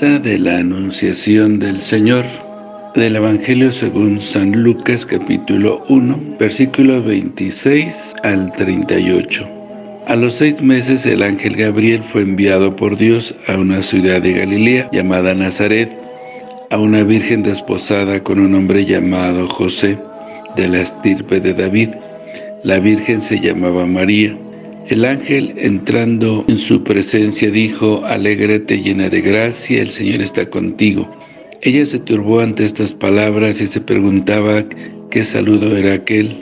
Fiesta de la Anunciación del Señor. Del Evangelio según San Lucas, capítulo 1, versículos 26 al 38. A los 6 meses el ángel Gabriel fue enviado por Dios a una ciudad de Galilea llamada Nazaret, a una virgen desposada con un hombre llamado José, de la estirpe de David. La virgen se llamaba María. El ángel, entrando en su presencia, dijo: «Alégrate, llena de gracia, el Señor está contigo». Ella se turbó ante estas palabras y se preguntaba qué saludo era aquel.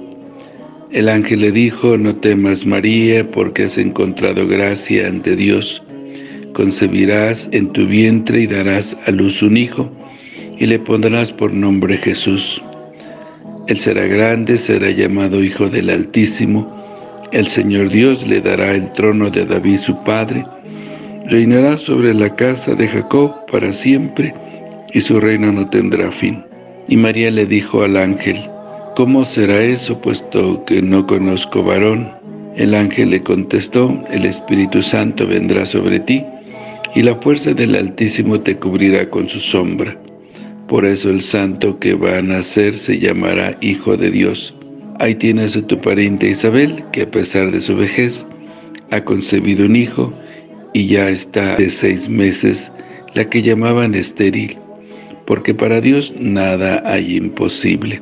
El ángel le dijo: «No temas, María, porque has encontrado gracia ante Dios. Concebirás en tu vientre y darás a luz un hijo, y le pondrás por nombre Jesús. Él será grande, será llamado Hijo del Altísimo. El Señor Dios le dará el trono de David su padre. Reinará sobre la casa de Jacob para siempre, y su reino no tendrá fin». Y María le dijo al ángel: «¿Cómo será eso, puesto que no conozco varón?». El ángel le contestó: «El Espíritu Santo vendrá sobre ti, y la fuerza del Altísimo te cubrirá con su sombra. Por eso el santo que va a nacer se llamará Hijo de Dios. Ahí tienes a tu pariente Isabel, que a pesar de su vejez, ha concebido un hijo, y ya está de 6 meses, la que llamaban estéril, porque para Dios nada hay imposible».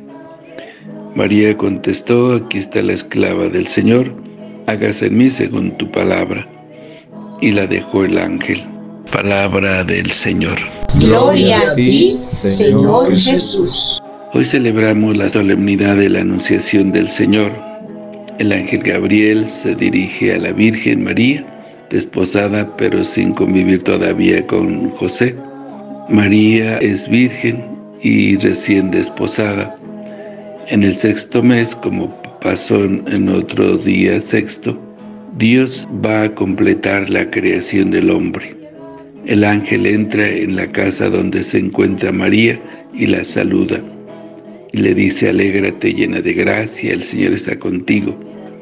María contestó: «Aquí está la esclava del Señor, hágase en mí según tu palabra». Y la dejó el ángel. Palabra del Señor. Gloria a ti, Señor Jesús. Hoy celebramos la solemnidad de la Anunciación del Señor. El ángel Gabriel se dirige a la Virgen María, desposada pero sin convivir todavía con José. María es virgen y recién desposada. En el 6º mes, como pasó en otro día sexto, Dios va a completar la creación del hombre. El ángel entra en la casa donde se encuentra María y la saluda. Y le dice: «Alégrate, llena de gracia, el Señor está contigo».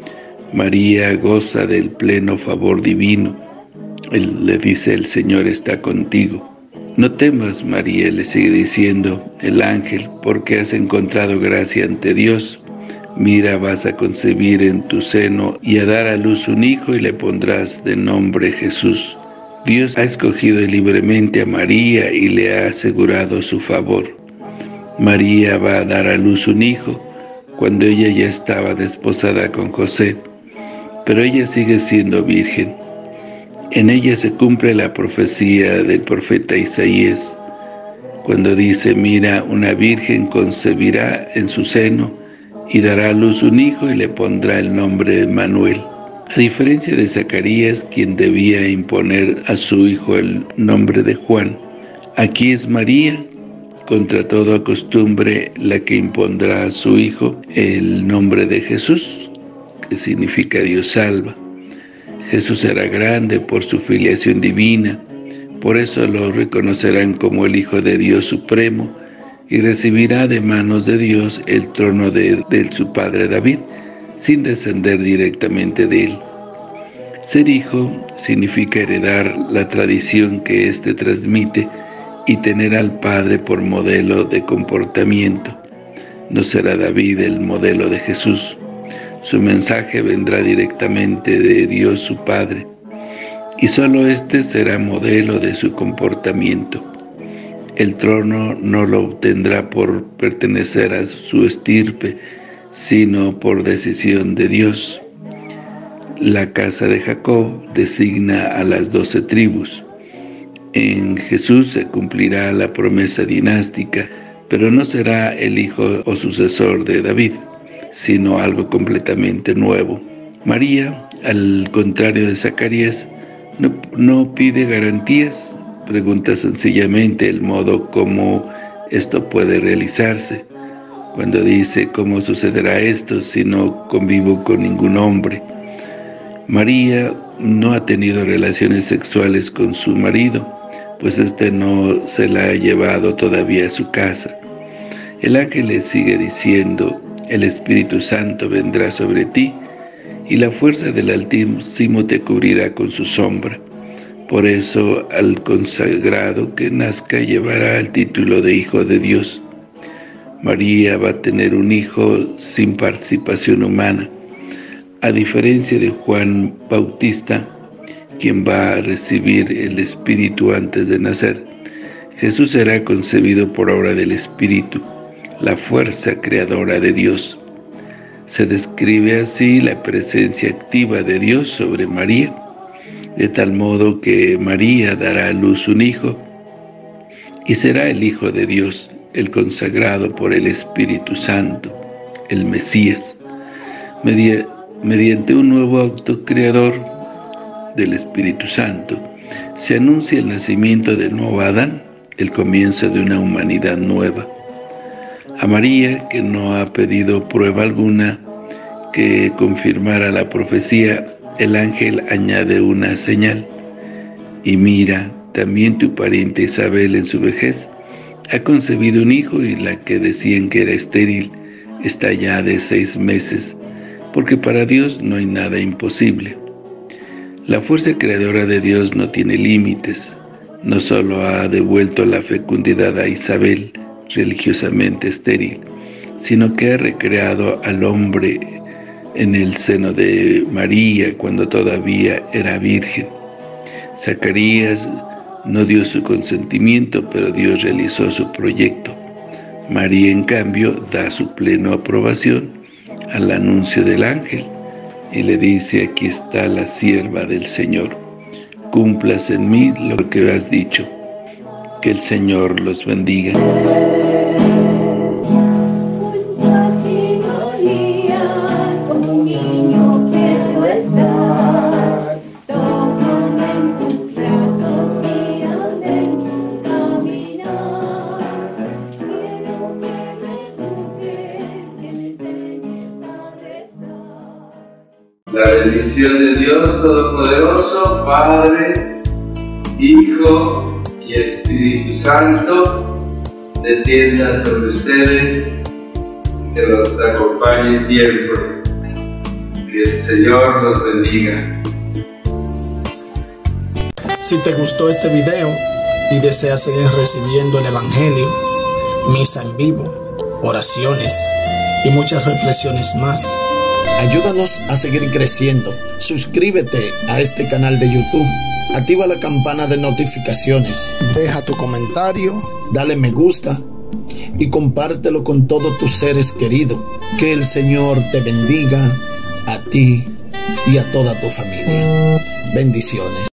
María goza del pleno favor divino. Él le dice: «El Señor está contigo». «No temas, María», le sigue diciendo el ángel, «porque has encontrado gracia ante Dios. Mira, vas a concebir en tu seno y a dar a luz un hijo, y le pondrás de nombre Jesús». Dios ha escogido libremente a María y le ha asegurado su favor. María va a dar a luz un hijo cuando ella ya estaba desposada con José, pero ella sigue siendo virgen. En ella se cumple la profecía del profeta Isaías, cuando dice: «Mira, una virgen concebirá en su seno y dará a luz un hijo, y le pondrá el nombre de Emmanuel». A diferencia de Zacarías, quien debía imponer a su hijo el nombre de Juan, aquí es María, contra toda costumbre, la que impondrá a su hijo el nombre de Jesús, que significa Dios salva. Jesús será grande por su filiación divina, por eso lo reconocerán como el Hijo de Dios Supremo, y recibirá de manos de Dios el trono de su padre David, sin descender directamente de él. Ser hijo significa heredar la tradición que éste transmite y tener al Padre por modelo de comportamiento. No será David el modelo de Jesús. Su mensaje vendrá directamente de Dios su Padre, y solo éste será modelo de su comportamiento. El trono no lo obtendrá por pertenecer a su estirpe, sino por decisión de Dios. La casa de Jacob designa a las 12 tribus. En Jesús se cumplirá la promesa dinástica, pero no será el hijo o sucesor de David, sino algo completamente nuevo. María, al contrario de Zacarías, no pide garantías, pregunta sencillamente el modo como esto puede realizarse. Cuando dice: «¿Cómo sucederá esto si no convivo con ningún hombre?». María no ha tenido relaciones sexuales con su marido, pues éste no se la ha llevado todavía a su casa. El ángel le sigue diciendo: «El Espíritu Santo vendrá sobre ti, y la fuerza del Altísimo te cubrirá con su sombra. Por eso, al consagrado que nazca llevará el título de Hijo de Dios. María va a tener un hijo sin participación humana, a diferencia de Juan Bautista, quien va a recibir el Espíritu antes de nacer. Jesús será concebido por obra del Espíritu, la fuerza creadora de Dios. Se describe así la presencia activa de Dios sobre María, de tal modo que María dará a luz un hijo, y será el Hijo de Dios, el consagrado por el Espíritu Santo, el Mesías, mediante un nuevo acto creador del Espíritu Santo. Se anuncia el nacimiento del nuevo Adán, el comienzo de una humanidad nueva. A María, que no ha pedido prueba alguna que confirmara la profecía, el ángel añade una señal. Y mira, también tu pariente Isabel en su vejez ha concebido un hijo, y la que decían que era estéril está ya de 6 meses, porque para Dios no hay nada imposible. La fuerza creadora de Dios no tiene límites. No solo ha devuelto la fecundidad a Isabel, religiosamente estéril, sino que ha recreado al hombre en el seno de María cuando todavía era virgen. Zacarías no dio su consentimiento, pero Dios realizó su proyecto. María, en cambio, da su plena aprobación al anuncio del ángel y le dice: aquí está la sierva del Señor, cumplas en mí lo que has dicho. Que el Señor los bendiga. La bendición de Dios Todopoderoso, Padre, Hijo y Espíritu Santo, descienda sobre ustedes, que los acompañe siempre. Que el Señor los bendiga. Si te gustó este video y deseas seguir recibiendo el Evangelio, misa en vivo, oraciones y muchas reflexiones más, ayúdanos a seguir creciendo. Suscríbete a este canal de YouTube, activa la campana de notificaciones, deja tu comentario, dale me gusta y compártelo con todos tus seres queridos. Que el Señor te bendiga a ti y a toda tu familia. Bendiciones.